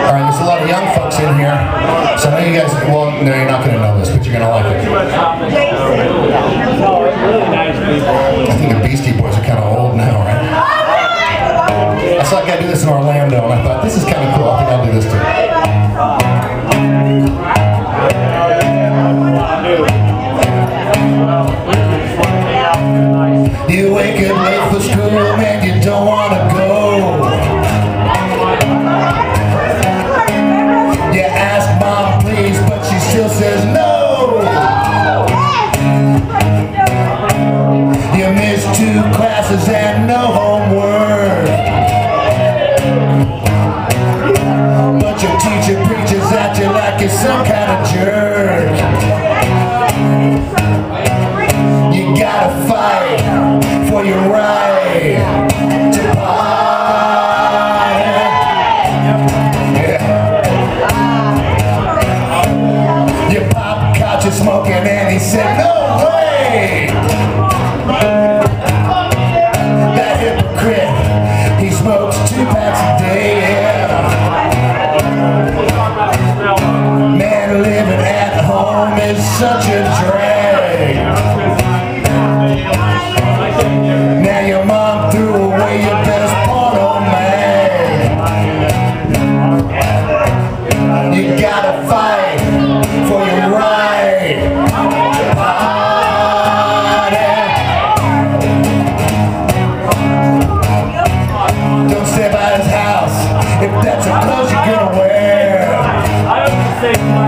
Alright, there's a lot of young folks in here. So I know you guys, well, no, you're not going to know this, but you're going to like it. I think the Beastie Boys are kind of old now, right? I saw a guy do this in Orlando, and I thought, this is kind of cool. I think I'll do this too. You wake up late for school and you don't want to go. You ask mom please, but she still says no. You miss 2 classes and no homework, but your teacher preaches at you like you're some kind of jerk. You gotta fight for your right to party. Yeah. Your pop caught you smoking and he said, no way! That hypocrite, he smokes 2 packs a day, yeah. Man, living at home is such a drag. Now your mom threw away your best porno mag. You gotta fight for your right to party. Don't stay by his house if that's the clothes you're gonna wear.